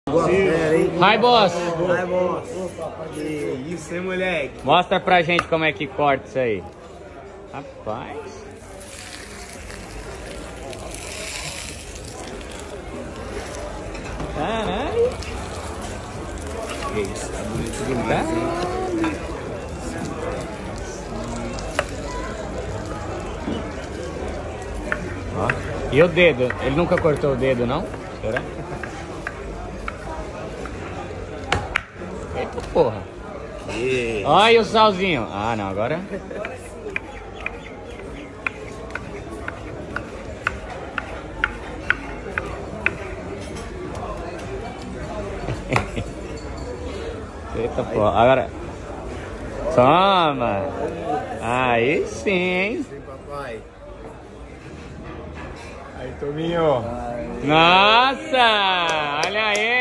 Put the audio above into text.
Hi, boss. Vai, boss. Que isso, hein, moleque? Mostra pra gente como é que corta isso aí. Rapaz. Caralho. Que isso, tá bonito demais, hein? Ó. E o dedo? Ele nunca cortou o dedo, não? Será? Eita porra. Olha o salzinho. Ah, não, agora... Eita porra. Agora... Toma. Aí sim, hein? Sim, papai. Aí, Tominho. Nossa! Olha aí!